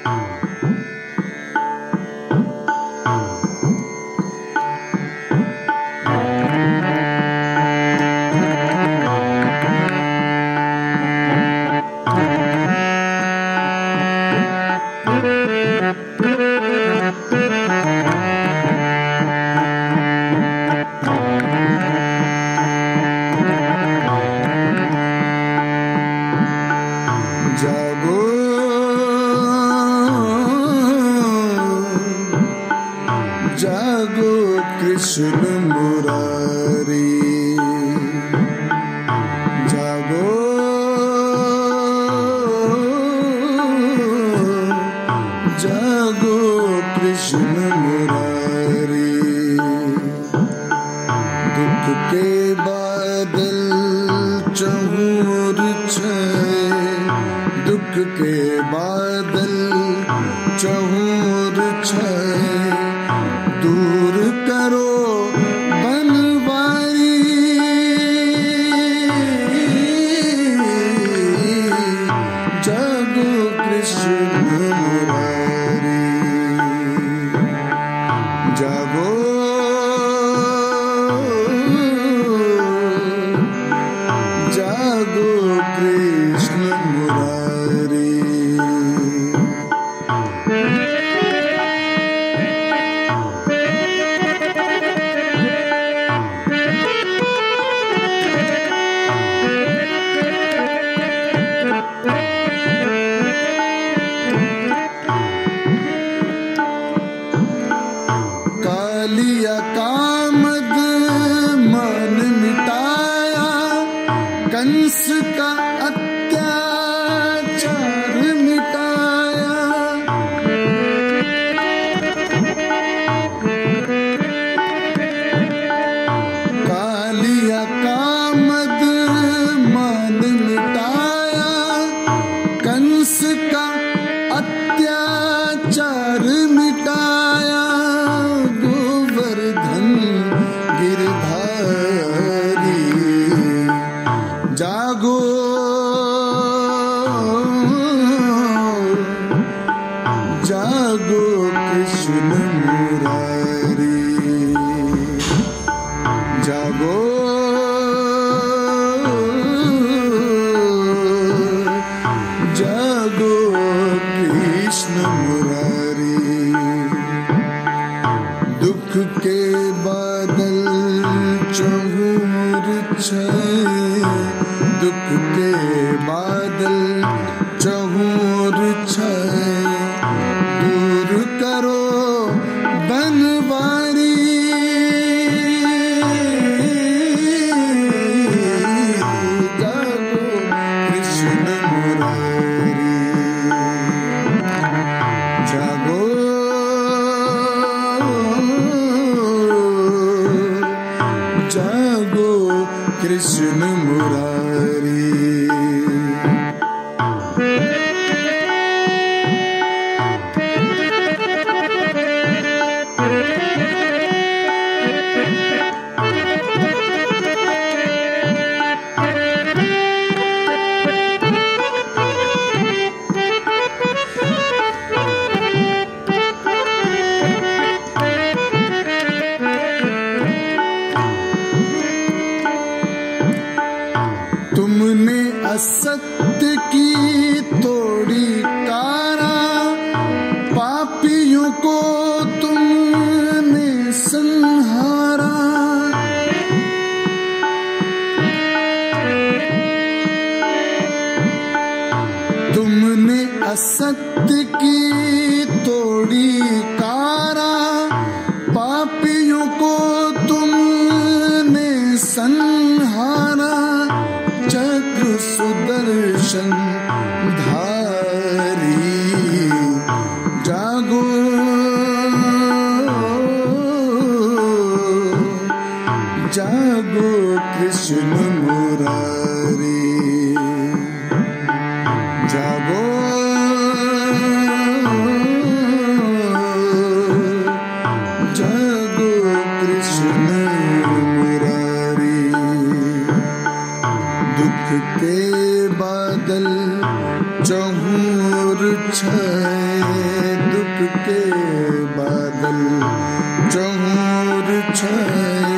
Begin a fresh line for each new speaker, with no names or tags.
जागो जागो कृष्ण मुरारी, जागो जागो कृष्ण मुरारी। दुख के बादल चहुर छाए, दुख के बादल चहुर छाए, दूर करो बनवारी। जागो कृष्ण मुरारी, जागो जागो कृष्ण मुरारी। कालिया कामद मान मिटाया, कंस का अत्याचार मिटाया। कालिया कामद मान मिटाया, कंस का अत्याचार मिटाया। गोवर्धन गिरधारी, जागो जागो कृष्ण मुरारी, जागो जागो कृष्ण मुरारी। दुख के बादल चहुर छाए, दुख के बादल चहुर छाए, दूर करो बनवारी। जागो कृष्ण मुरारी, जागो जागो कृष्ण मुरारी। तुमने असत्य की तोड़ी कारा, पापियों को तुमने संहारा। तुमने असत्य की तोड़ी कारा, पापियों को तुमने संहारा। चक्र सुदर्शन धारी, जागो जागो कृष्ण मुरारी, जागो जागो कृष्ण मुरारी। दुख के बादल चहूर छाए दुख के बादल, चहूर छाए